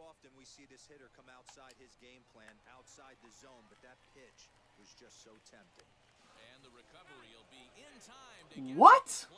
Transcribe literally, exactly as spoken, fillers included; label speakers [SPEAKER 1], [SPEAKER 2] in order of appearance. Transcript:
[SPEAKER 1] often we see this hitter come outside his game plan, outside the zone, but that pitch was just so tempting.
[SPEAKER 2] And the recovery will be in time to get
[SPEAKER 3] What?